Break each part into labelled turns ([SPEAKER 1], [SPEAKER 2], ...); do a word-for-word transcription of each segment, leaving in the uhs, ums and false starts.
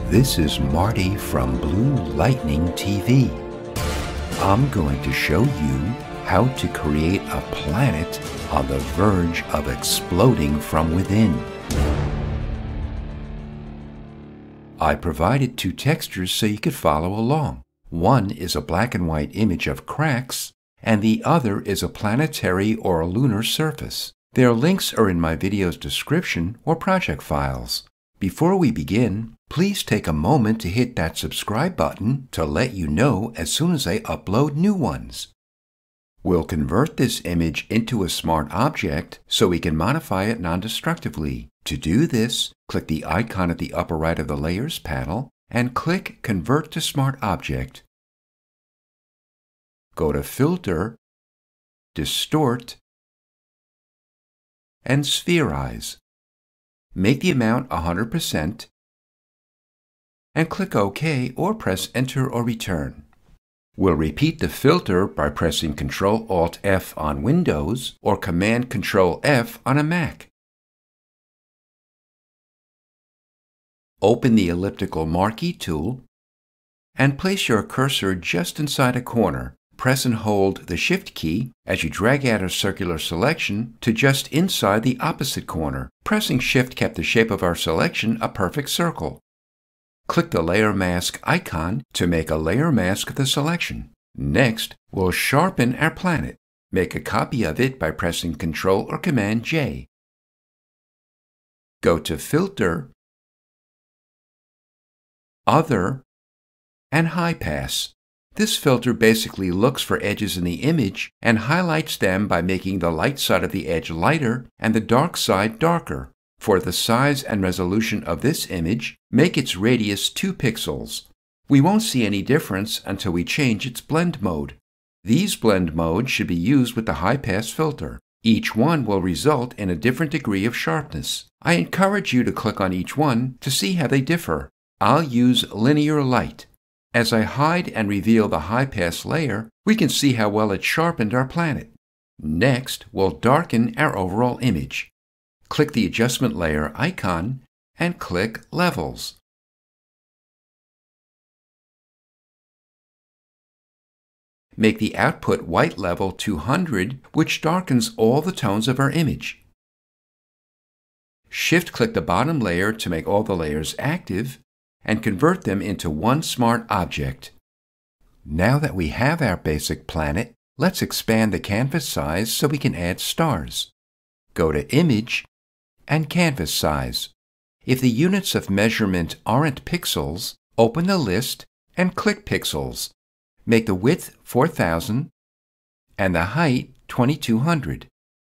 [SPEAKER 1] This is Marty from Blue Lightning T V. I'm going to show you how to create a planet on the verge of exploding from within. I provided two textures so you could follow along. One is a black and white image of cracks, and the other is a planetary or a lunar surface. Their links are in my video's description or project files. Before we begin, please take a moment to hit that subscribe button to let you know as soon as I upload new ones. We'll convert this image into a smart object so we can modify it non-destructively. To do this, click the icon at the upper right of the Layers panel and click Convert to Smart Object. Go to Filter, Distort, and Spherize. Make the amount one hundred percent and click OK or press Enter or Return. We'll repeat the filter by pressing control alt F on Windows or command control F on a Mac. Open the elliptical marquee tool and place your cursor just inside a corner. Press and hold the Shift key as you drag out a circular selection to just inside the opposite corner. Pressing Shift kept the shape of our selection a perfect circle. Click the Layer Mask icon to make a layer mask of the selection. Next, we'll sharpen our planet. Make a copy of it by pressing control or command J. Go to Filter, Other, and High Pass. This filter basically looks for edges in the image and highlights them by making the light side of the edge lighter and the dark side darker. For the size and resolution of this image, make its radius two pixels. We won't see any difference until we change its blend mode. These blend modes should be used with the high pass filter. Each one will result in a different degree of sharpness. I encourage you to click on each one to see how they differ. I'll use linear light. As I hide and reveal the high pass layer, we can see how well it sharpened our planet. Next, we'll darken our overall image. Click the adjustment layer icon and click Levels. Make the output white level two hundred, which darkens all the tones of our image. Shift-click the bottom layer to make all the layers active and convert them into one smart object. Now that we have our basic planet, let's expand the canvas size so we can add stars. Go to Image and Canvas Size. If the units of measurement aren't pixels, open the list and click Pixels. Make the width four thousand and the height twenty-two hundred.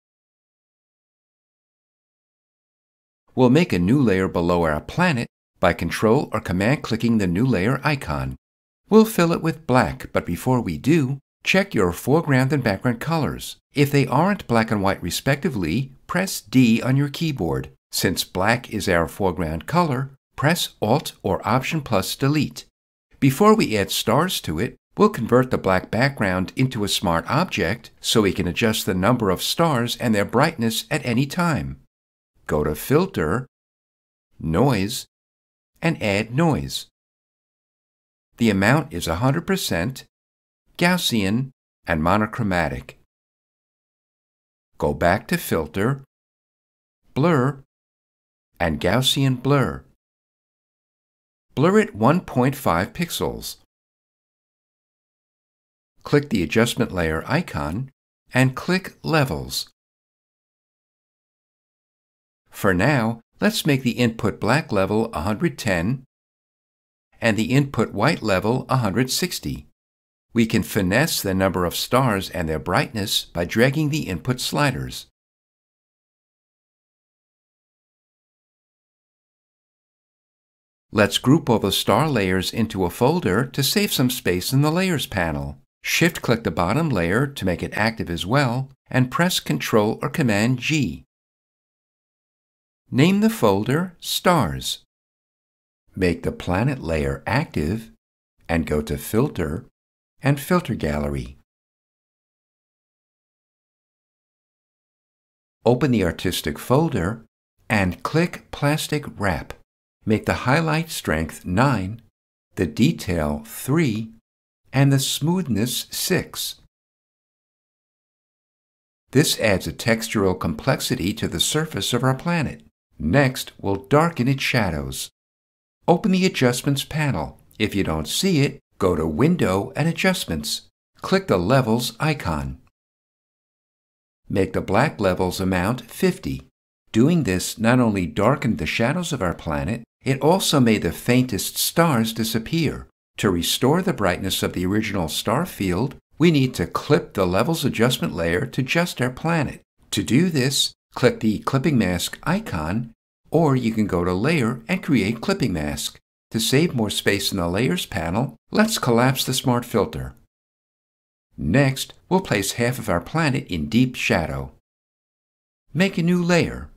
[SPEAKER 1] We'll make a new layer below our planet by control or command clicking the new layer icon. We'll fill it with black, but before we do, check your foreground and background colors. If they aren't black and white respectively, press D on your keyboard. Since black is our foreground color, press Alt or Option plus Delete. Before we add stars to it, we'll convert the black background into a smart object so we can adjust the number of stars and their brightness at any time. Go to Filter, Noise, and add noise. The amount is one hundred percent, Gaussian, and monochromatic. Go back to Filter, Blur, and Gaussian Blur. Blur it one point five pixels. Click the adjustment layer icon and click Levels. For now, let's make the input black level one hundred ten and the input white level one hundred sixty. We can finesse the number of stars and their brightness by dragging the input sliders. Let's group all the star layers into a folder to save some space in the Layers panel. Shift-click the bottom layer to make it active as well, and press control or command G. Name the folder Stars. Make the planet layer active and go to Filter and Filter Gallery. Open the artistic folder and click Plastic Wrap. Make the highlight strength nine, the detail three, and the smoothness six. This adds a textural complexity to the surface of our planet. Next, we'll darken its shadows. Open the Adjustments panel. If you don't see it, go to Window and Adjustments. Click the Levels icon. Make the black levels amount fifty. Doing this not only darkened the shadows of our planet, it also made the faintest stars disappear. To restore the brightness of the original star field, we need to clip the Levels Adjustment layer to just our planet. To do this, click the Clipping Mask icon, or you can go to Layer and create Clipping Mask. To save more space in the Layers panel, let's collapse the Smart Filter. Next, we'll place half of our planet in deep shadow. Make a new layer.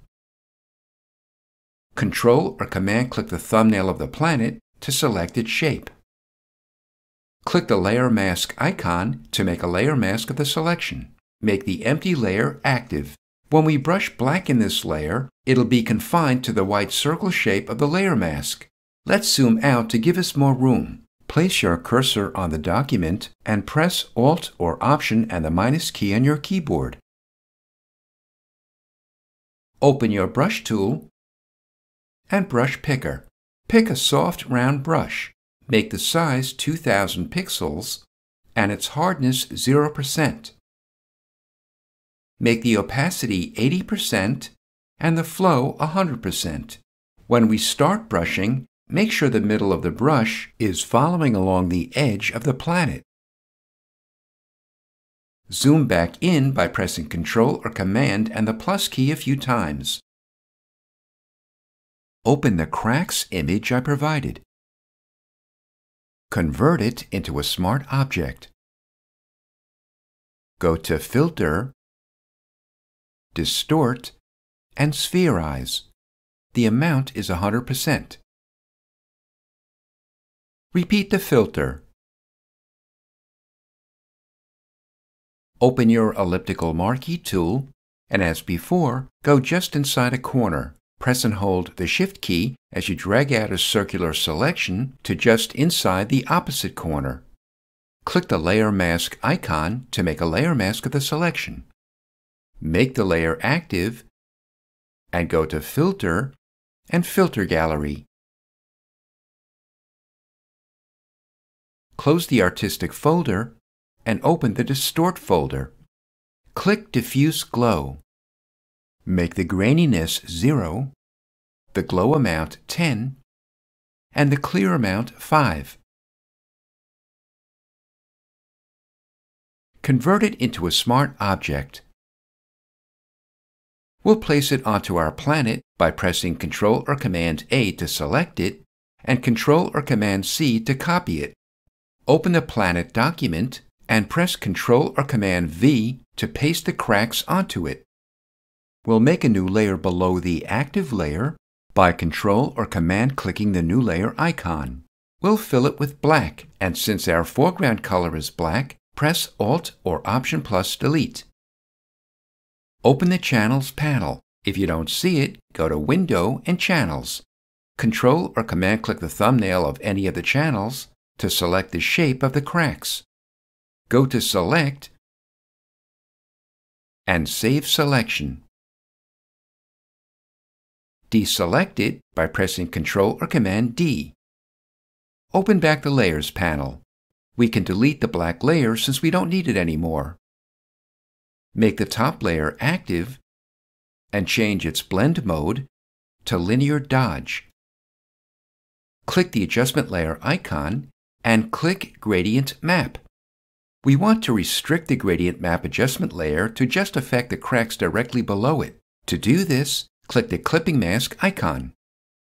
[SPEAKER 1] Control or Command-click the thumbnail of the planet to select its shape. Click the Layer Mask icon to make a layer mask of the selection. Make the empty layer active. When we brush black in this layer, it'll be confined to the white circle shape of the layer mask. Let's zoom out to give us more room. Place your cursor on the document and press Alt or Option and the minus key on your keyboard. Open your brush tool and brush picker. Pick a soft round brush. Make the size two thousand pixels and its hardness zero percent. Make the opacity eighty percent and the flow one hundred percent. When we start brushing, make sure the middle of the brush is following along the edge of the planet. Zoom back in by pressing Control or Command and the plus key a few times. Open the cracks image I provided. Convert it into a smart object. Go to Filter, Distort, and Spherize. The amount is one hundred percent. Repeat the filter. Open your elliptical marquee tool, and as before, go just inside a corner. Press and hold the Shift key as you drag out a circular selection to just inside the opposite corner. Click the Layer Mask icon to make a layer mask of the selection. Make the layer active and go to Filter and Filter Gallery. Close the Artistic folder and open the Distort folder. Click Diffuse Glow. Make the graininess zero, the glow amount ten, and the clear amount five. Convert it into a smart object. We'll place it onto our planet by pressing Control or Command A to select it and Control or Command C to copy it. Open the planet document and press Control or Command V to paste the cracks onto it. We'll make a new layer below the active layer by Control or Command clicking the new layer icon. We'll fill it with black, and since our foreground color is black, press Alt or Option plus Delete. Open the Channels panel. If you don't see it, go to Window and Channels. Control or Command click the thumbnail of any of the channels to select the shape of the cracks. Go to Select and Save Selection. Deselect it by pressing Control or Command D. Open back the Layers panel. We can delete the black layer since we don't need it anymore. Make the top layer active and change its blend mode to Linear Dodge. Click the Adjustment layer icon and click Gradient Map. We want to restrict the Gradient Map adjustment layer to just affect the cracks directly below it. To do this, click the Clipping Mask icon.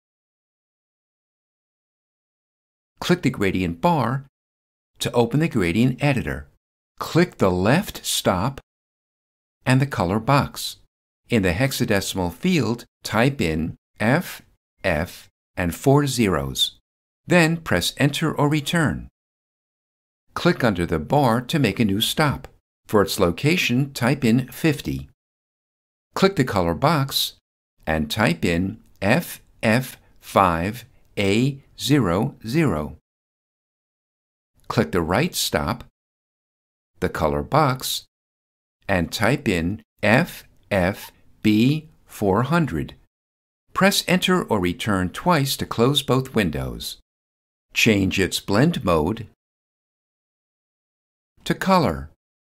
[SPEAKER 1] Click the Gradient bar to open the Gradient Editor. Click the left stop and the color box. In the hexadecimal field, type in F, F, and four zeros. Then press Enter or Return. Click under the bar to make a new stop. For its location, type in fifty. Click the color box and type in F F five A zero zero. Click the right stop, the color box, and type in F F B four hundred. Press Enter or Return twice to close both windows. Change its blend mode to color.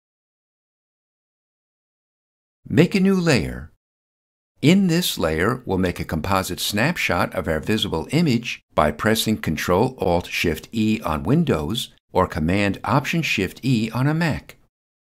[SPEAKER 1] Make a new layer. In this layer, we'll make a composite snapshot of our visible image by pressing control alt shift E on Windows or command option shift E on a Mac.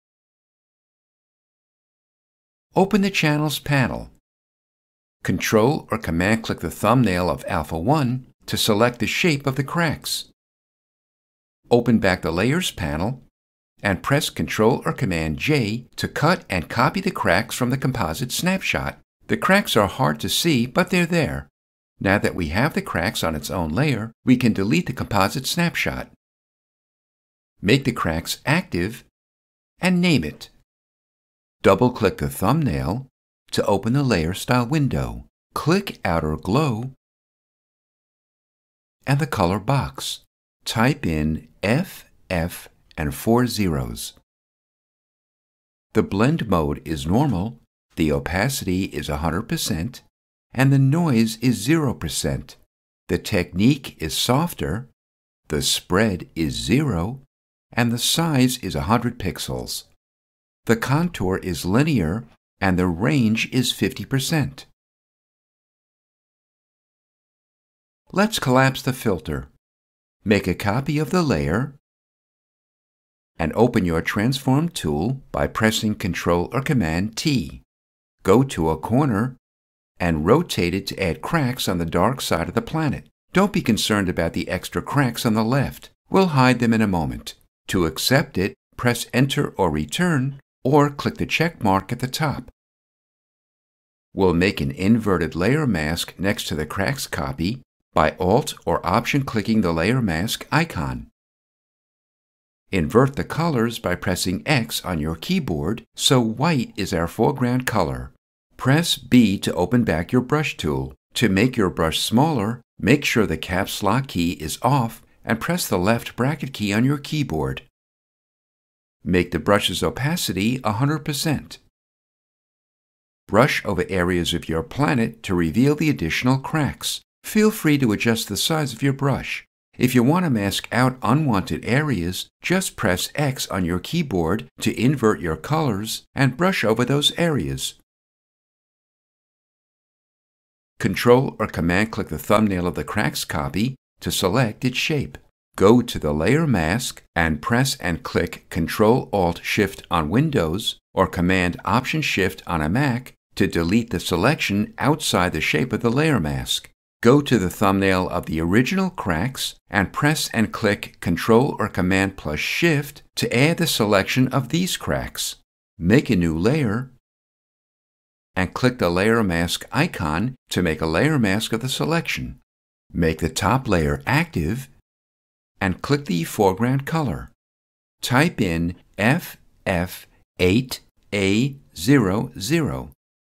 [SPEAKER 1] Open the Channels panel. Control or Command-click the thumbnail of Alpha one to select the shape of the cracks. Open back the Layers panel and press Control or Command J to cut and copy the cracks from the composite snapshot. The cracks are hard to see, but they're there. Now that we have the cracks on its own layer, we can delete the composite snapshot. Make the cracks active and name it. Double-click the thumbnail to open the Layer Style window. Click Outer Glow and the color box. Type in F F and four zeros. The blend mode is normal, the opacity is one hundred percent, and the noise is zero percent. The technique is softer, the spread is zero, and the size is one hundred pixels. The contour is linear, and the range is fifty percent. Let's collapse the filter. Make a copy of the layer and open your Transform tool by pressing Control or Command T. Go to a corner and rotate it to add cracks on the dark side of the planet. Don't be concerned about the extra cracks on the left. We'll hide them in a moment. To accept it, press Enter or Return, or click the check mark at the top. We'll make an inverted layer mask next to the cracks copy by Alt or Option clicking the layer mask icon. Invert the colors by pressing X on your keyboard, so white is our foreground color. Press B to open back your brush tool. To make your brush smaller, make sure the caps lock key is off and press the left bracket key on your keyboard. Make the brush's opacity one hundred percent. Brush over areas of your planet to reveal the additional cracks. Feel free to adjust the size of your brush. If you want to mask out unwanted areas, just press X on your keyboard to invert your colors and brush over those areas. Control or Command-click the thumbnail of the cracks copy to select its shape. Go to the Layer Mask and press and click Control alt shift on Windows or Command option shift on a Mac to delete the selection outside the shape of the layer mask. Go to the thumbnail of the original cracks and press and click Control or Command plus Shift to add the selection of these cracks. Make a new layer and click the layer mask icon to make a layer mask of the selection. Make the top layer active and click the foreground color. Type in F F eight A zero zero.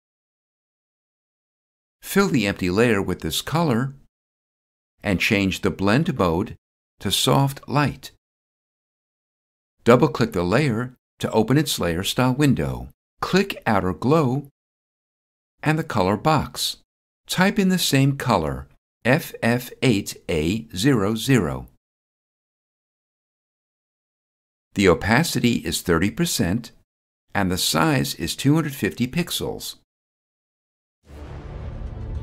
[SPEAKER 1] Fill the empty layer with this color and change the blend mode to soft light. Double-click the layer to open its layer style window. Click Outer Glow and the color box. Type in the same color, F F eight A zero zero. The opacity is thirty percent and the size is two hundred fifty pixels.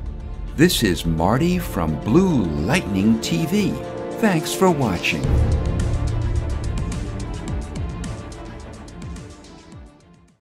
[SPEAKER 1] This is Marty from Blue Lightning T V. Thanks for watching.